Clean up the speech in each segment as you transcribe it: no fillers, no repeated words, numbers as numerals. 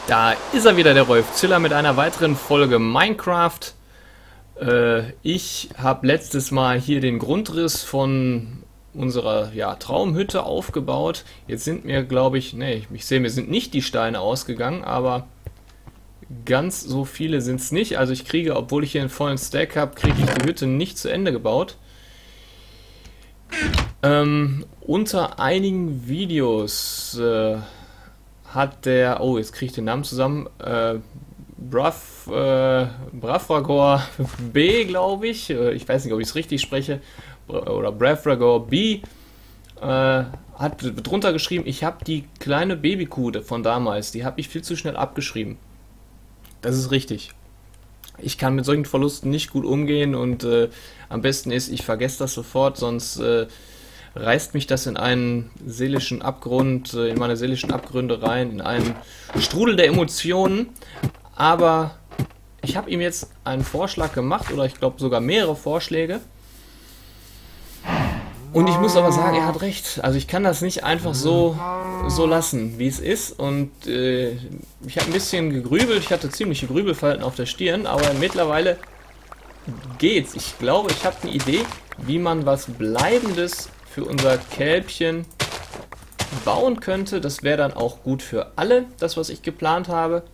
Da ist er wieder, der Rolf Ziller, mit einer weiteren Folge Minecraft. Ich habe letztes Mal hier den Grundriss von unserer Traumhütte aufgebaut. Jetzt sind mir, glaube ich, ich sehe, mir sind nicht die Steine ausgegangen, aber ganz so viele sind es nicht. Also ich kriege, obwohl ich hier einen vollen Stack habe, kriege ich die Hütte nicht zu Ende gebaut. Unter einigen Videos hat der, oh, jetzt kriege ich den Namen zusammen, Bravragor B, glaube ich weiß nicht, ob ich es richtig spreche, oder Bravragor B, hat drunter geschrieben, ich habe die kleine Babykuh von damals, die habe ich viel zu schnell abgeschrieben. Das ist richtig. Ich kann mit solchen Verlusten nicht gut umgehen und am besten ist, ich vergesse das sofort, sonst reißt mich das in einen seelischen Abgrund, in meine seelischen Abgründe rein, in einen Strudel der Emotionen. Aber ich habe ihm jetzt einen Vorschlag gemacht, oder ich glaube sogar mehrere Vorschläge. Und ich muss aber sagen, er hat recht. Also ich kann das nicht einfach so lassen, wie es ist. Und ich habe ein bisschen gegrübelt. Ich hatte ziemliche Grübelfalten auf der Stirn, aber mittlerweile geht's. Ich glaube, ich habe eine Idee, wie man was Bleibendes für unser Kälbchen bauen könnte. Das wäre dann auch gut für alle, das, was ich geplant habe.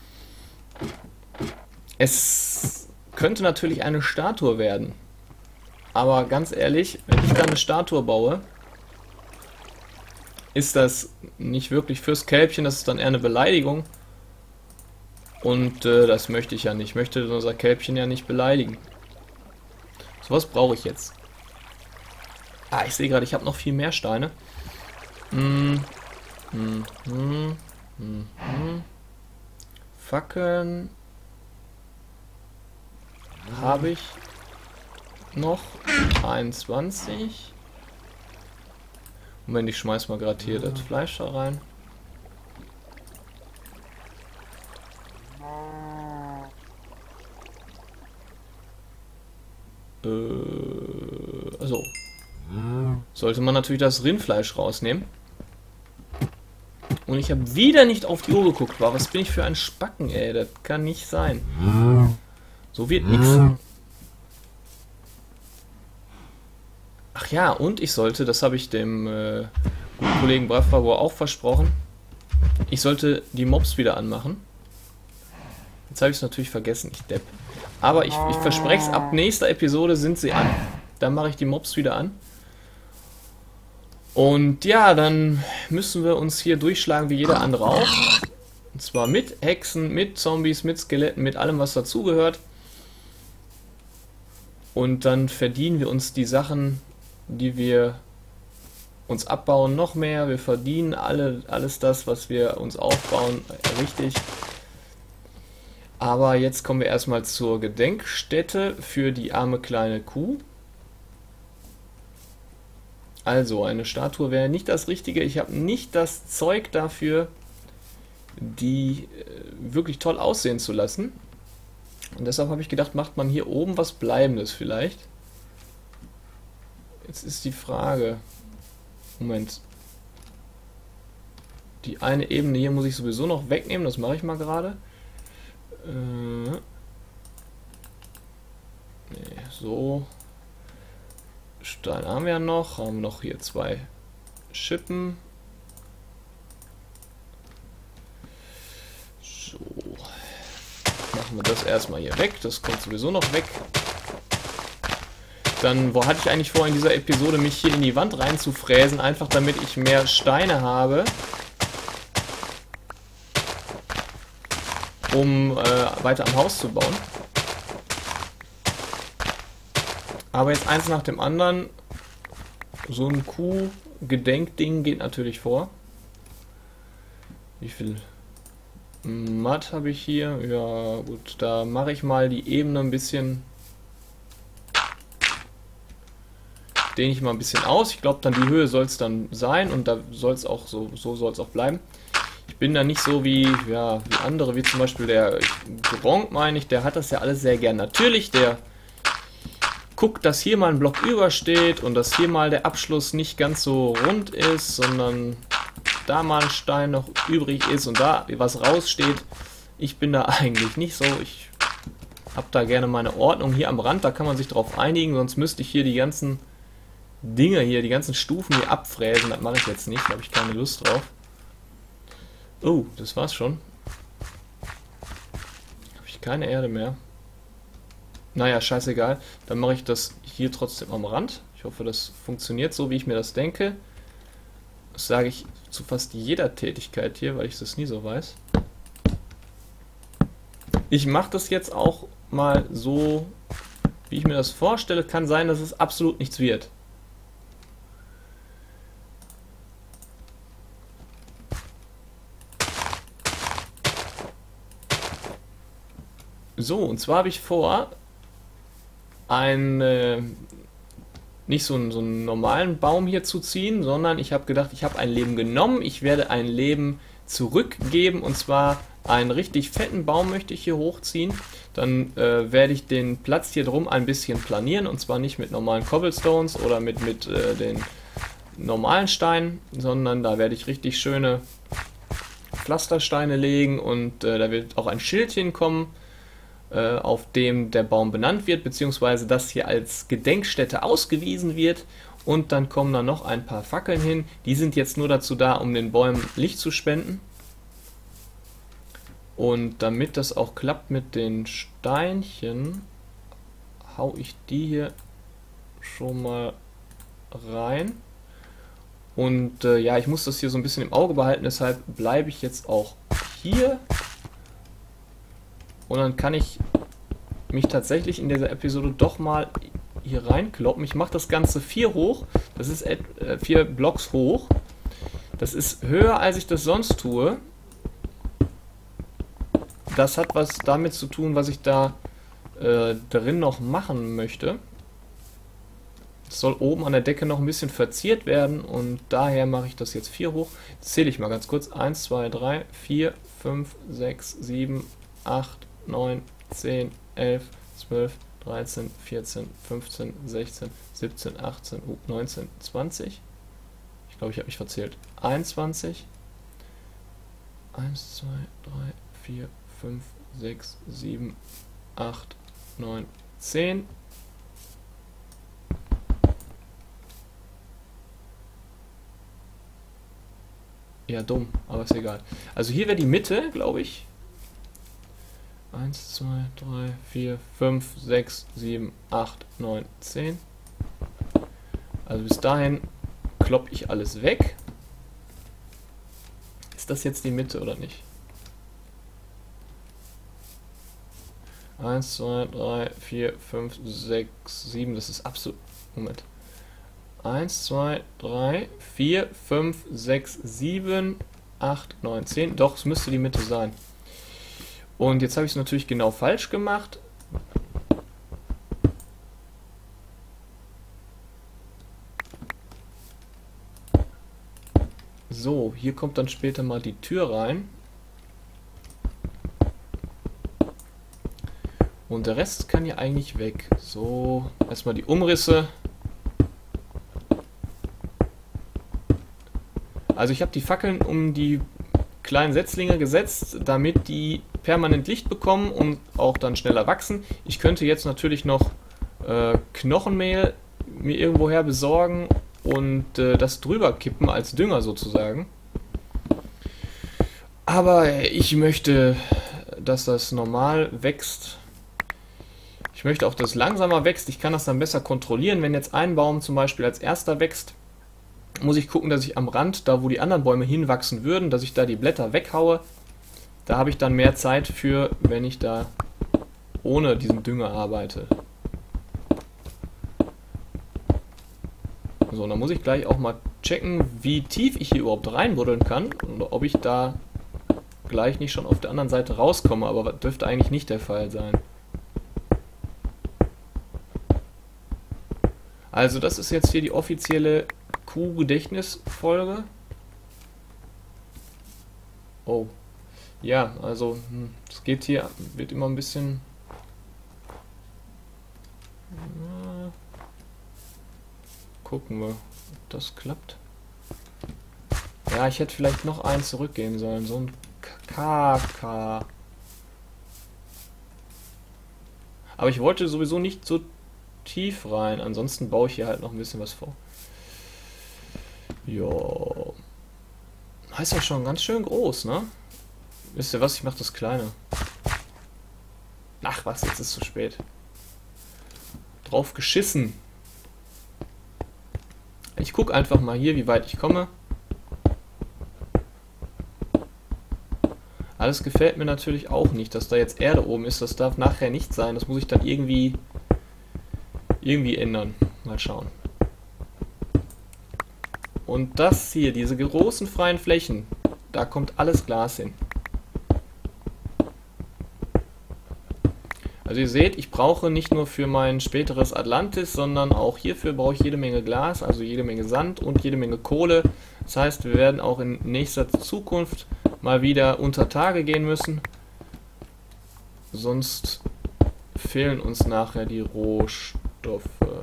Es könnte natürlich eine Statue werden. Aber ganz ehrlich, wenn ich da eine Statue baue, ist das nicht wirklich fürs Kälbchen, das ist dann eher eine Beleidigung. Und das möchte ich ja nicht. Ich möchte unser Kälbchen ja nicht beleidigen. So was brauche ich jetzt. Ah, ich sehe gerade, ich habe noch viel mehr Steine. Fackeln habe ich noch 21. Moment, ich schmeiß mal gerade hier das Fleisch da rein. Also sollte man natürlich das Rindfleisch rausnehmen. Und ich habe wieder nicht auf die Uhr geguckt. Wow, was bin ich für ein Spacken, ey? Das kann nicht sein. So wird nichts. Ach ja, und ich sollte, das habe ich dem guten Kollegen Bravragor auch versprochen, ich sollte die Mobs wieder anmachen. Jetzt habe ich es natürlich vergessen, ich Depp. Aber ich verspreche es, ab nächster Episode sind sie an. Dann mache ich die Mobs wieder an. Und ja, dann müssen wir uns hier durchschlagen wie jeder andere auch. Und zwar mit Hexen, mit Zombies, mit Skeletten, mit allem, was dazugehört. Und dann verdienen wir uns die Sachen, die wir uns abbauen, noch mehr. Wir verdienen alles das, was wir uns aufbauen, richtig. Aber jetzt kommen wir erstmal zur Gedenkstätte für die arme kleine Kuh. Also, eine Statue wäre nicht das Richtige. Ich habe nicht das Zeug dafür, die wirklich toll aussehen zu lassen. Und deshalb habe ich gedacht, macht man hier oben was Bleibendes vielleicht. Jetzt ist die Frage. Moment. Die eine Ebene hier muss ich sowieso noch wegnehmen. Das mache ich mal gerade. So. Stein haben wir ja noch. Haben noch hier 2 Schippen. So. Machen wir das erstmal hier weg. Das kommt sowieso noch weg. Dann, wo hatte ich eigentlich vor, in dieser Episode mich hier in die Wand reinzufräsen, einfach damit ich mehr Steine habe, um weiter am Haus zu bauen. Aber jetzt eins nach dem anderen. So ein Kuh-Gedenkding geht natürlich vor. Wie viel Matt habe ich hier? Ja gut, da mache ich mal die Ebene ein bisschen, dehne ich mal ein bisschen aus. Ich glaube, dann die Höhe soll es dann sein und da soll es auch so soll es auch bleiben. Ich bin da nicht so wie andere, wie zum Beispiel der Gronk, meine ich, der hat das ja alles sehr gern. Natürlich, der guckt, dass hier mal ein Block übersteht und dass hier mal der Abschluss nicht ganz so rund ist, sondern da mal ein Stein noch übrig ist und da was raussteht. Ich bin da eigentlich nicht so. Ich habe da gerne meine Ordnung hier am Rand, da kann man sich drauf einigen, sonst müsste ich hier die ganzen Dinge hier, die ganzen Stufen hier abfräsen. Das mache ich jetzt nicht, da habe ich keine Lust drauf. Oh, das war's schon. Habe ich keine Erde mehr. Naja, scheißegal. Dann mache ich das hier trotzdem am Rand. Ich hoffe, das funktioniert so, wie ich mir das denke. Das sage ich zu fast jeder Tätigkeit hier, weil ich das nie so weiß. Ich mache das jetzt auch mal so, wie ich mir das vorstelle. Kann sein, dass es absolut nichts wird. So, und zwar habe ich vor, nicht so einen normalen Baum hier zu ziehen, sondern ich habe gedacht, ich habe ein Leben genommen, ich werde ein Leben zurückgeben, und zwar einen richtig fetten Baum möchte ich hier hochziehen. Dann werde ich den Platz hier drum ein bisschen planieren, und zwar nicht mit normalen Cobblestones oder mit den normalen Steinen, sondern da werde ich richtig schöne Pflastersteine legen, und da wird auch ein Schild hinkommen, auf dem der Baum benannt wird, beziehungsweise das hier als Gedenkstätte ausgewiesen wird. Und dann kommen da noch ein paar Fackeln hin. Die sind jetzt nur dazu da, um den Bäumen Licht zu spenden. Und damit das auch klappt mit den Steinchen, hau ich die hier schon mal rein. Und ja, ich muss das hier so ein bisschen im Auge behalten, deshalb bleibe ich jetzt auch hier. Und dann kann ich mich tatsächlich in dieser Episode doch mal hier reinkloppen. Ich mache das Ganze 4 hoch. Das ist 4 Blocks hoch. Das ist höher, als ich das sonst tue. Das hat was damit zu tun, was ich da drin noch machen möchte. Es soll oben an der Decke noch ein bisschen verziert werden, und daher mache ich das jetzt 4 hoch. Jetzt zähle ich mal ganz kurz. 1, 2, 3, 4, 5, 6, 7, 8, 9, 10, 11, 12, 13, 14, 15, 16, 17, 18, 19, 20. Ich glaube, ich habe mich verzählt. 21. 1, 2, 3, 4, 5, 6, 7, 8, 9, 10. Ja, dumm, aber ist egal. Also hier wäre die Mitte, glaube ich. 1, 2, 3, 4, 5, 6, 7, 8, 9, 10. Also bis dahin kloppe ich alles weg. Ist das jetzt die Mitte oder nicht? 1, 2, 3, 4, 5, 6, 7. Das ist absolut... Moment. 1, 2, 3, 4, 5, 6, 7, 8, 9, 10. Doch, es müsste die Mitte sein. Und jetzt habe ich es natürlich genau falsch gemacht. So, hier kommt dann später mal die Tür rein. Und der Rest kann hier eigentlich weg. So, erstmal die Umrisse. Also ich habe die Fackeln um die kleinen Setzlinge gesetzt, damit die permanent Licht bekommen und auch dann schneller wachsen. Ich könnte jetzt natürlich noch Knochenmehl mir irgendwoher besorgen und das drüber kippen als Dünger sozusagen. Aber ich möchte, dass das normal wächst. Ich möchte auch, dass es langsamer wächst. Ich kann das dann besser kontrollieren. Wenn jetzt ein Baum zum Beispiel als erster wächst, muss ich gucken, dass ich am Rand, da wo die anderen Bäume hinwachsen würden, dass ich da die Blätter weghaue. Da habe ich dann mehr Zeit für, wenn ich da ohne diesen Dünger arbeite. So, dann muss ich gleich auch mal checken, wie tief ich hier überhaupt reinbuddeln kann und ob ich da gleich nicht schon auf der anderen Seite rauskomme, aber das dürfte eigentlich nicht der Fall sein. Also das ist jetzt hier die offizielle Kuh-Gedächtnisfolge. Oh. Ja, also es geht hier, wird immer ein bisschen... Gucken wir, ob das klappt. Ja, ich hätte vielleicht noch einen zurückgehen sollen. So ein KK. Aber ich wollte sowieso nicht so tief rein. Ansonsten baue ich hier halt noch ein bisschen was vor. Jo. Ist ja schon ganz schön groß, ne? Wisst ihr was? Ich mache das kleine. Ach was, jetzt ist es zu spät. Drauf geschissen. Ich gucke einfach mal hier, wie weit ich komme. Alles gefällt mir natürlich auch nicht, dass da jetzt Erde oben ist. Das darf nachher nicht sein. Das muss ich dann irgendwie ändern. Mal schauen. Und das hier, diese großen freien Flächen, da kommt alles Glas hin. Also ihr seht, ich brauche nicht nur für mein späteres Atlantis, sondern auch hierfür brauche ich jede Menge Glas, also jede Menge Sand und jede Menge Kohle. Das heißt, wir werden auch in nächster Zukunft mal wieder unter Tage gehen müssen. Sonst fehlen uns nachher die Rohstoffe.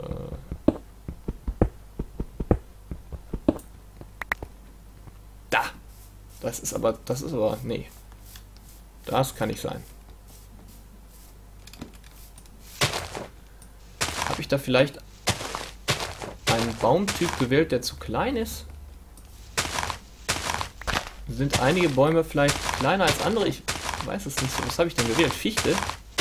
Da! Das ist aber, nee. Das kann nicht sein. Habe ich da vielleicht einen Baumtyp gewählt, der zu klein ist? Sind einige Bäume vielleicht kleiner als andere? Ich weiß es nicht so. Was habe ich denn gewählt? Fichte?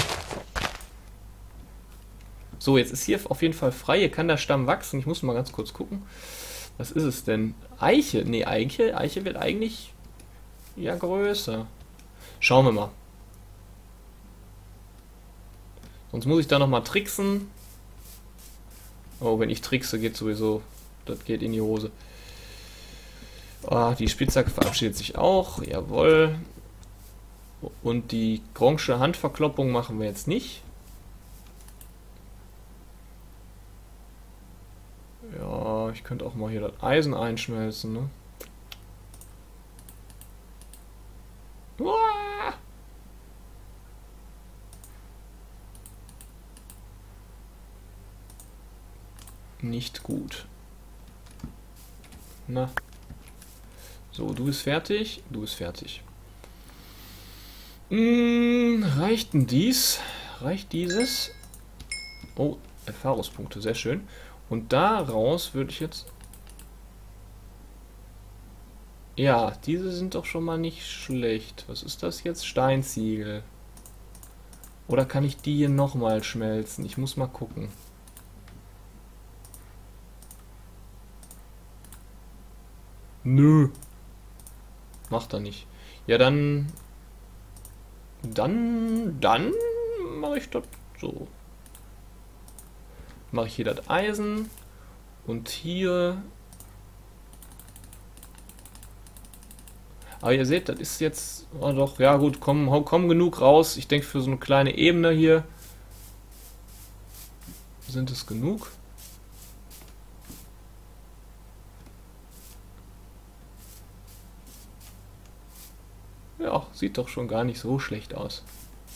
So, jetzt ist hier auf jeden Fall frei. Hier kann der Stamm wachsen. Ich muss mal ganz kurz gucken. Was ist es denn? Eiche? Nee, Eiche wird eigentlich ja größer. Schauen wir mal. Sonst muss ich da nochmal tricksen. Oh, wenn ich trickse, geht sowieso. Das geht in die Hose. Ah, die Spitzhacke verabschiedet sich auch. Jawohl. Und die Grongsche Handverkloppung machen wir jetzt nicht. Ja, ich könnte auch mal hier das Eisen einschmelzen, ne? Uah! Nicht gut. Na. So, du bist fertig. Du bist fertig. Reicht denn dies? Reicht dieses? Oh, Erfahrungspunkte, sehr schön. Und daraus würde ich jetzt... Ja, diese sind doch schon mal nicht schlecht. Was ist das jetzt? Steinziegel. Oder kann ich die hier nochmal schmelzen? Ich muss mal gucken. Nö. Macht er nicht. Ja, dann mache ich das so. Mache ich hier das Eisen und hier. Aber ihr seht, das ist jetzt, oh doch, ja gut, komm genug raus. Ich denke, für so eine kleine Ebene hier sind es genug. Ja, sieht doch schon gar nicht so schlecht aus.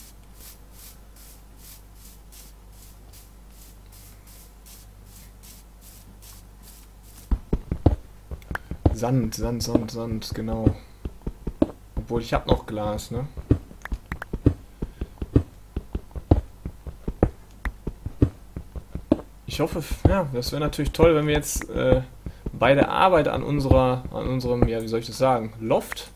Sand, genau. Obwohl, ich habe noch Glas, ne? Ich hoffe, ja, das wäre natürlich toll, wenn wir jetzt bei der Arbeit an unserem, ja, wie soll ich das sagen, Loft,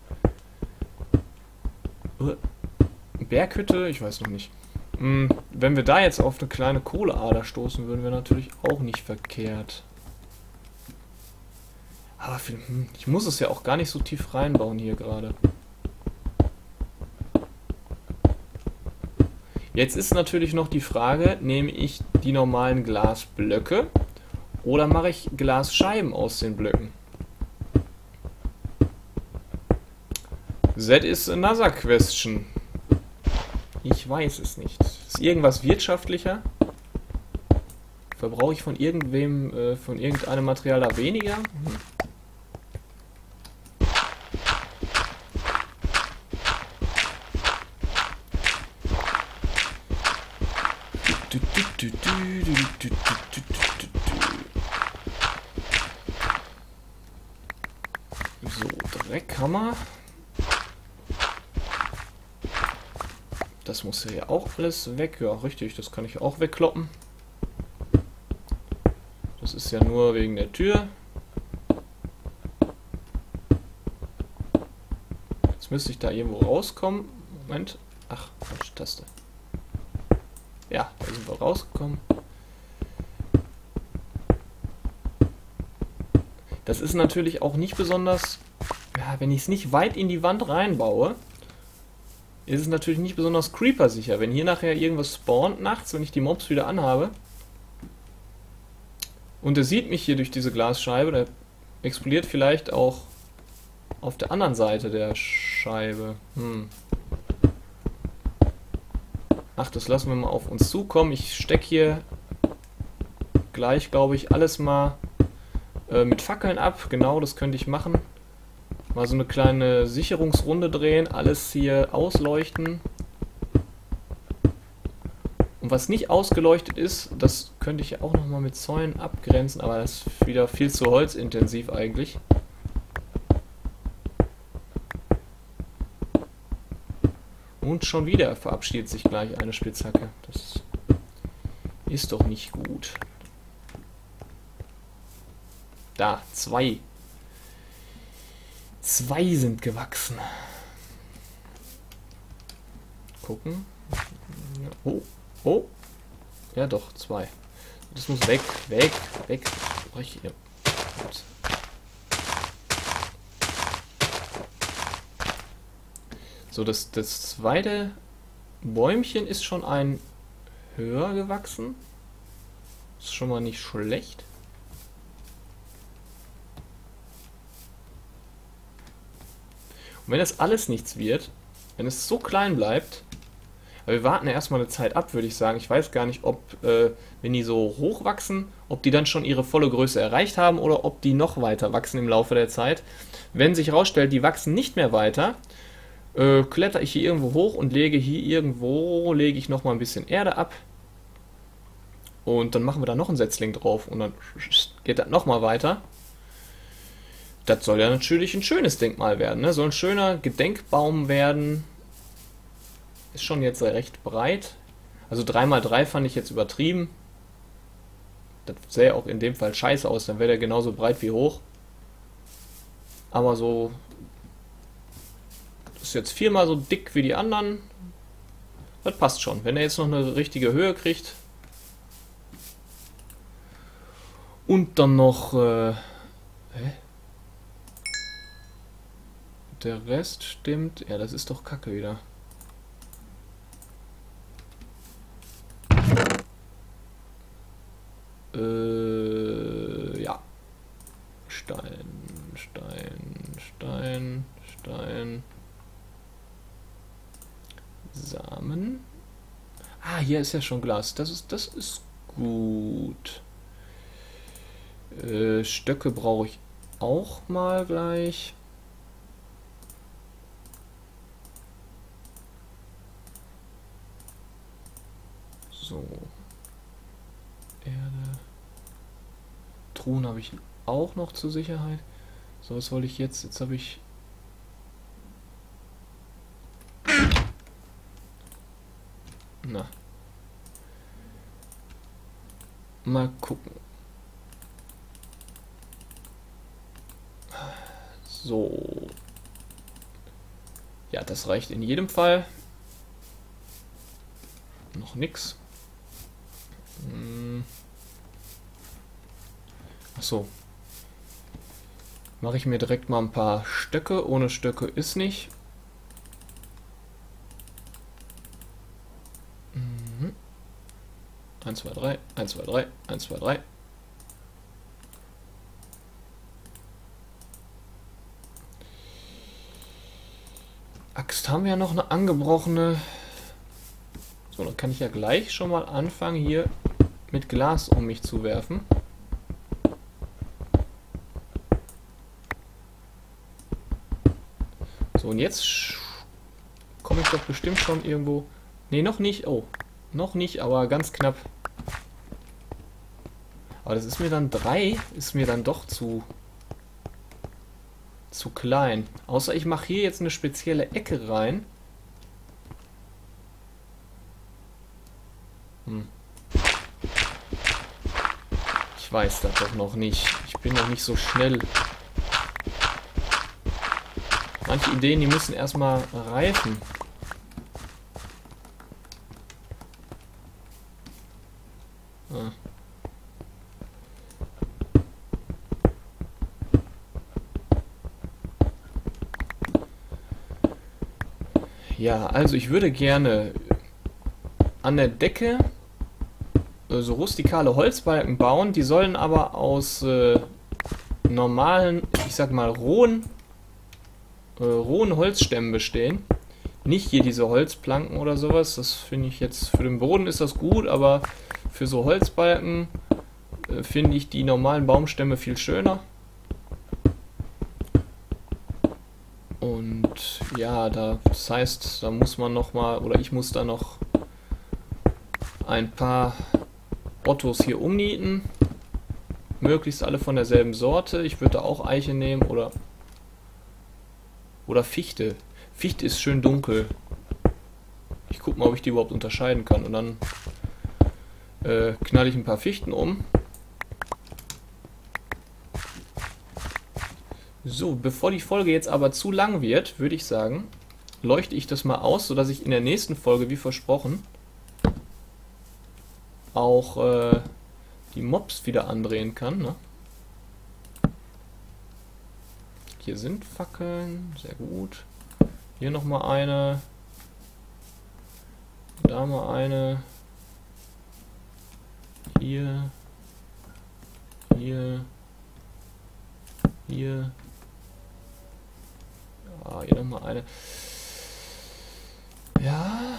Berghütte, ich weiß noch nicht. Wenn wir da jetzt auf eine kleine Kohleader stoßen würden, wäre natürlich auch nicht verkehrt. Aber ich muss es ja auch gar nicht so tief reinbauen hier gerade. Jetzt ist natürlich noch die Frage, nehme ich die normalen Glasblöcke oder mache ich Glasscheiben aus den Blöcken? That is another question. Ich weiß es nicht. Ist irgendwas wirtschaftlicher? Verbrauche ich von irgendwem, von irgendeinem Material da weniger? Kammer. Das muss ja auch alles weg. Ja, richtig, das kann ich auch wegkloppen. Das ist ja nur wegen der Tür. Jetzt müsste ich da irgendwo rauskommen. Moment. Ach, falsche Taste. Ja, da sind wir rausgekommen. Das ist natürlich auch nicht besonders... Ja, wenn ich es nicht weit in die Wand reinbaue, ist es natürlich nicht besonders creeper-sicher. Wenn hier nachher irgendwas spawnt nachts, wenn ich die Mobs wieder anhabe und er sieht mich hier durch diese Glasscheibe, der explodiert vielleicht auch auf der anderen Seite der Scheibe. Ach, das lassen wir mal auf uns zukommen. Ich stecke hier gleich, glaube ich, alles mal mit Fackeln ab. Genau, das könnte ich machen. Mal so eine kleine Sicherungsrunde drehen, alles hier ausleuchten. Und was nicht ausgeleuchtet ist, das könnte ich auch nochmal mit Zäunen abgrenzen, aber das ist wieder viel zu holzintensiv eigentlich. Und schon wieder verabschiedet sich gleich eine Spitzhacke. Das ist doch nicht gut. Da, 2. 2 sind gewachsen. Gucken. Oh, oh. Ja doch, 2. Das muss weg, weg, weg. Oh, hier. So, das zweite Bäumchen ist schon ein höher gewachsen. Ist schon mal nicht schlecht. Und wenn das alles nichts wird, wenn es so klein bleibt, aber wir warten ja erstmal eine Zeit ab, würde ich sagen. Ich weiß gar nicht, ob, wenn die so hoch wachsen, ob die dann schon ihre volle Größe erreicht haben oder ob die noch weiter wachsen im Laufe der Zeit. Wenn sich herausstellt, die wachsen nicht mehr weiter, kletter ich hier irgendwo hoch und lege hier irgendwo, lege ich nochmal ein bisschen Erde ab. Und dann machen wir da noch einen Setzling drauf und dann geht das nochmal weiter. Das soll ja natürlich ein schönes Denkmal werden, ne? Soll ein schöner Gedenkbaum werden. Ist schon jetzt recht breit. Also 3×3 fand ich jetzt übertrieben. Das sähe auch in dem Fall scheiße aus, dann wäre der genauso breit wie hoch. Aber so... ist jetzt 4-mal so dick wie die anderen. Das passt schon. Wenn er jetzt noch eine richtige Höhe kriegt. Und dann noch... Der Rest stimmt. Ja, das ist doch Kacke wieder. Ja. Stein, Stein, Stein, Stein. Samen. Ah, hier ist ja schon Glas. Das ist gut. Stöcke brauche ich auch mal gleich. So. Erde. Truhen habe ich auch noch zur Sicherheit. So, was wollte ich jetzt? Jetzt habe ich... Na. Mal gucken. So. Ja, das reicht in jedem Fall. Noch nix. Achso. Mache ich mir direkt mal ein paar Stöcke. Ohne Stöcke ist nicht. 1, 2, 3, 1, 2, 3, 1, 2, 3. Axt haben wir ja noch eine angebrochene. So, dann kann ich ja gleich schon mal anfangen, hier mit Glas um mich zu werfen. So, und jetzt komme ich doch bestimmt schon irgendwo... Ne, noch nicht. Oh, noch nicht, aber ganz knapp. Aber das ist mir dann 3, ist mir dann doch zu zu klein. Außer ich mache hier jetzt eine spezielle Ecke rein. Ich weiß das doch noch nicht. Ich bin noch nicht so schnell. Manche Ideen, die müssen erstmal reifen. Ah. Ja, also ich würde gerne an der Decke so rustikale Holzbalken bauen. Die sollen aber aus normalen, ich sag mal rohen Holzstämmen bestehen. Nicht hier diese Holzplanken oder sowas. Das finde ich jetzt, für den Boden ist das gut, aber für so Holzbalken finde ich die normalen Baumstämme viel schöner. Und ja, das heißt, da muss man noch mal, oder ich muss da noch ein paar Ottos hier umnieten. Möglichst alle von derselben Sorte. Ich würde da auch Eiche nehmen oder Fichte. Fichte ist schön dunkel. Ich gucke mal, ob ich die überhaupt unterscheiden kann. Und dann knalle ich ein paar Fichten um. So, bevor die Folge jetzt aber zu lang wird, würde ich sagen, leuchte ich das mal aus, sodass ich in der nächsten Folge, wie versprochen, auch die Mobs wieder andrehen kann. Ne? Hier sind Fackeln, sehr gut. Hier nochmal eine. Da mal eine. Hier. Hier. Hier. Ja, hier nochmal eine. Ja.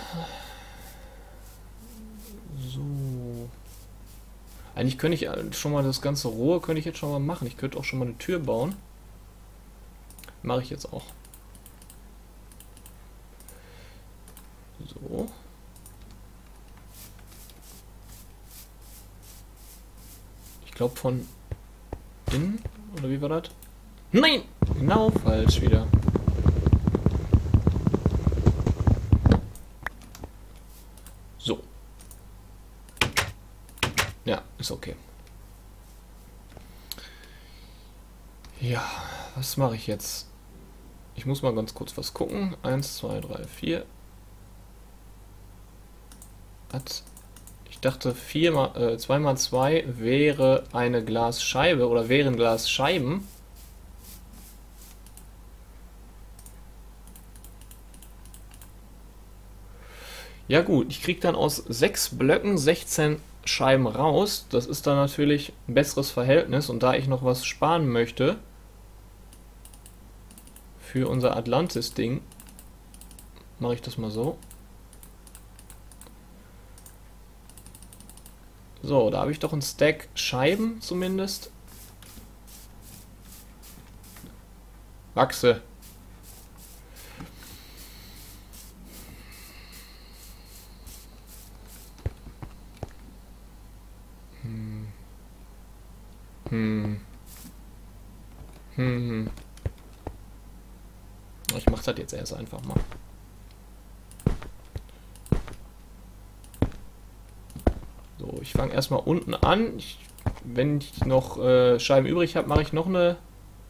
So. Eigentlich könnte ich schon mal das ganze Rohr könnte ich jetzt schon mal machen. Ich könnte auch schon mal eine Tür bauen. Mache ich jetzt auch. So. Ich glaube von innen, oder wie war das? Nein! Genau falsch wieder. So. Ja, ist okay. Ja, was mache ich jetzt? Ich muss mal ganz kurz was gucken. 1, 2, 3, 4. Ich dachte 2 mal 2 wäre eine Glasscheibe oder wären Glasscheiben. Ja gut, ich kriege dann aus 6 Blöcken 16 Scheiben raus. Das ist dann natürlich ein besseres Verhältnis. Und da ich noch was sparen möchte für unser Atlantis-Ding, mache ich das mal so. So, da habe ich doch einen Stack Scheiben zumindest. Wachse. Ich mache das jetzt erst einfach mal. So, ich fange erstmal unten an. Wenn ich noch Scheiben übrig habe, mache ich noch eine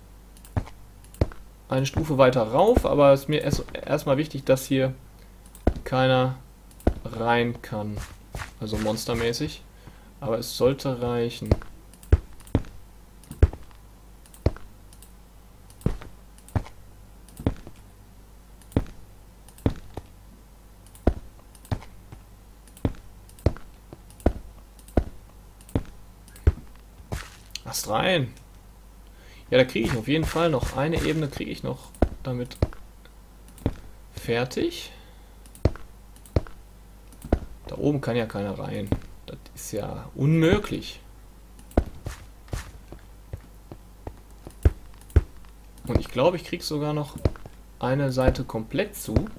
Stufe weiter rauf. Aber es ist mir erstmal wichtig, dass hier keiner rein kann. Also monstermäßig. Aber es sollte reichen. Ast rein. Ja, da kriege ich auf jeden Fall noch eine Ebene, kriege ich noch damit fertig. Da oben kann ja keiner rein. Das ist ja unmöglich. Und ich glaube, ich kriege sogar noch eine Seite komplett zu.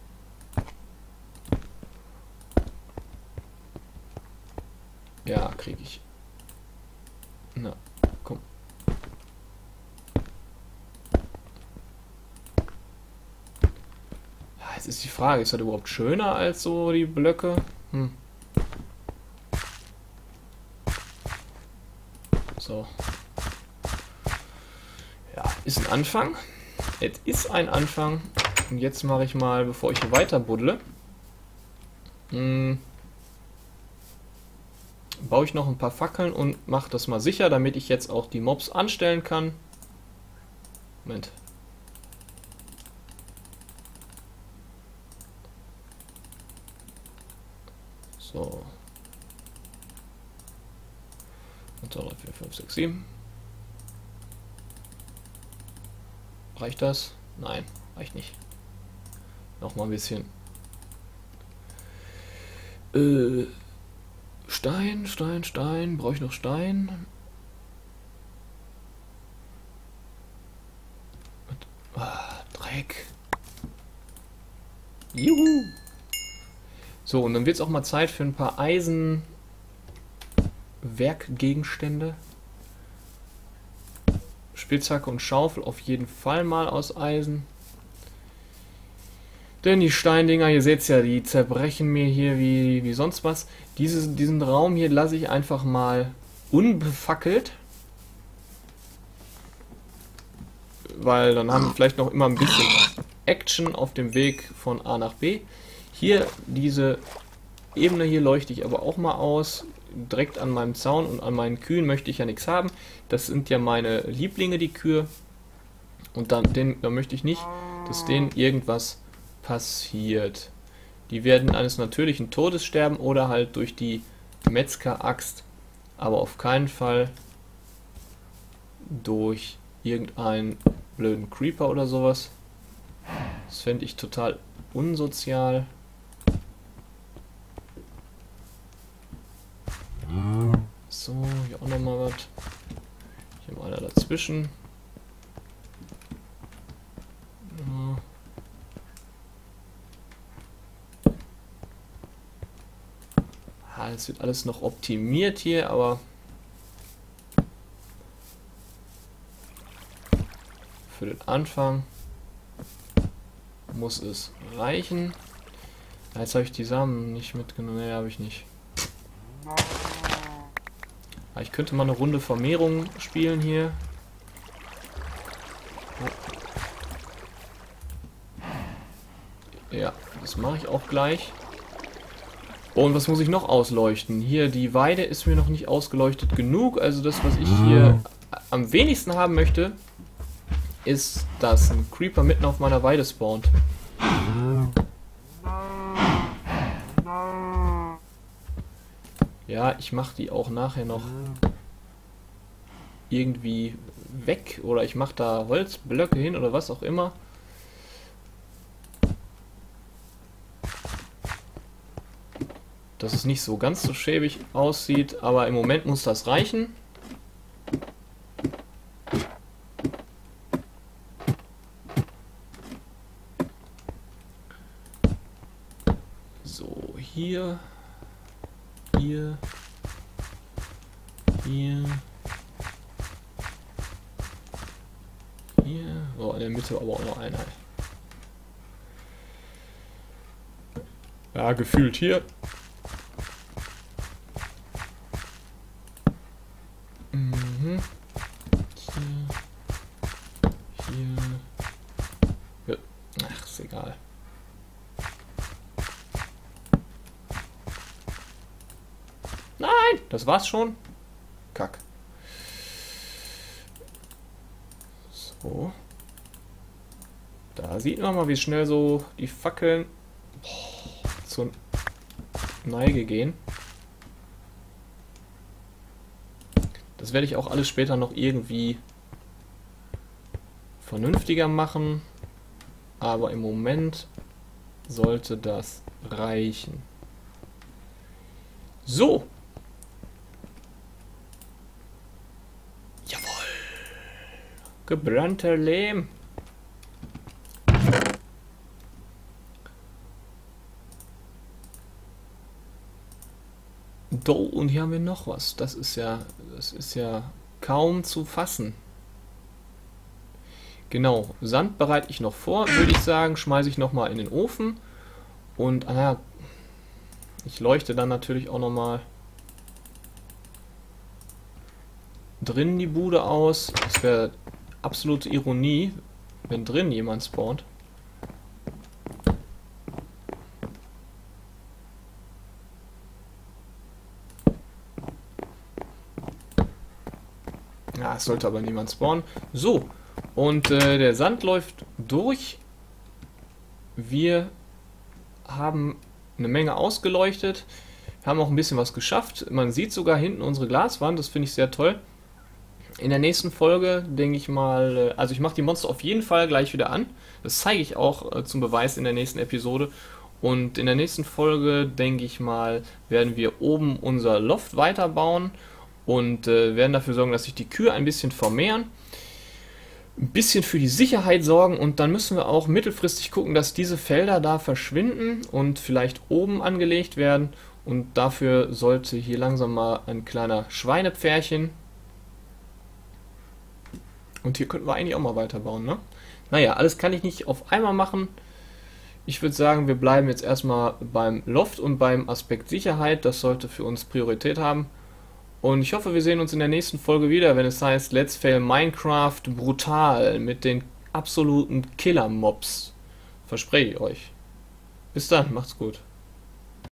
Ja, kriege ich. Na, komm. Jetzt ist die Frage, ist das überhaupt schöner als so die Blöcke? So. Ja, ist ein Anfang. Es ist ein Anfang. Und jetzt mache ich mal, bevor ich hier weiter buddle, baue ich noch ein paar Fackeln und mache das mal sicher, damit ich jetzt auch die Mobs anstellen kann. Moment. So. 1, 2, 3, 4, 5, 6, 7. Reicht das? Nein, reicht nicht. Noch mal ein bisschen. Stein, Stein, Stein. Brauche ich noch Stein? Dreck. Juhu. So, und dann wird es auch mal Zeit für ein paar Eisenwerkgegenstände. Spitzhacke und Schaufel auf jeden Fall mal aus Eisen. Denn die Steindinger, ihr seht es ja, die zerbrechen mir hier wie sonst was. Diesen Raum hier lasse ich einfach mal unbefackelt. Weil dann haben wir vielleicht noch immer ein bisschen Action auf dem Weg von A nach B. Hier, diese Ebene hier leuchte ich aber auch mal aus. Direkt an meinem Zaun und an meinen Kühen möchte ich ja nichts haben. Das sind ja meine Lieblinge, die Kühe. Und da möchte ich nicht, dass denen irgendwas passiert. Die werden eines natürlichen Todes sterben oder halt durch die Metzger-Axt. Aber auf keinen Fall durch irgendeinen blöden Creeper oder sowas. Das fände ich total unsozial. So, hier auch nochmal was. Hier mal einer dazwischen. Ja. Es wird alles noch optimiert hier, aber für den Anfang muss es reichen. Jetzt habe ich die Samen nicht mitgenommen. Ne, habe ich nicht. Ich könnte mal eine Runde Vermehrung spielen hier. Ja, das mache ich auch gleich. Und was muss ich noch ausleuchten? Hier, die Weide ist mir noch nicht ausgeleuchtet genug. Also das, was ich hier am wenigsten haben möchte, ist, dass ein Creeper mitten auf meiner Weide spawnt. Ja, ich mache die auch nachher noch irgendwie weg. Oder ich mache da Holzblöcke hin oder was auch immer. Dass es nicht so ganz so schäbig aussieht, aber im Moment muss das reichen. So, hier, hier, hier, hier. So, in der Mitte aber auch noch einer. Ja, gefühlt hier. Ach, ist egal. Nein, das war's schon. Kack. So. Da sieht man mal, wie schnell so die Fackeln zur Neige gehen. Das werde ich auch alles später noch irgendwie vernünftiger machen. Aber im Moment sollte das reichen. So. Jawohl. Gebrannter Lehm. Do, und hier haben wir noch was. Das ist ja kaum zu fassen. Genau, Sand bereite ich noch vor, würde ich sagen, schmeiße ich nochmal in den Ofen. Und, ja, ich leuchte dann natürlich auch nochmal drinnen die Bude aus. Das wäre absolute Ironie, wenn drin jemand spawnt. Ja, es sollte aber niemand spawnen. So, und der Sand läuft durch. Wir haben eine Menge ausgeleuchtet. Wir haben auch ein bisschen was geschafft. Man sieht sogar hinten unsere Glaswand. Das finde ich sehr toll. In der nächsten Folge, denke ich mal, also ich mache die Monster auf jeden Fall gleich wieder an. Das zeige ich auch zum Beweis in der nächsten Episode. Und in der nächsten Folge, denke ich mal, werden wir oben unser Loft weiterbauen und werden dafür sorgen, dass sich die Kühe ein bisschen vermehren, ein bisschen für die Sicherheit sorgen und dann müssen wir auch mittelfristig gucken, dass diese Felder da verschwinden und vielleicht oben angelegt werden und dafür sollte hier langsam mal ein kleiner Schweinepfärchen und hier könnten wir eigentlich auch mal weiterbauen, ne? Naja, alles kann ich nicht auf einmal machen. Ich würde sagen, wir bleiben jetzt erstmal beim Loft und beim Aspekt Sicherheit. Das sollte für uns Priorität haben. Und ich hoffe, wir sehen uns in der nächsten Folge wieder, wenn es heißt Let's Fail Minecraft brutal mit den absoluten Killer-Mobs. Verspreche ich euch. Bis dann, macht's gut.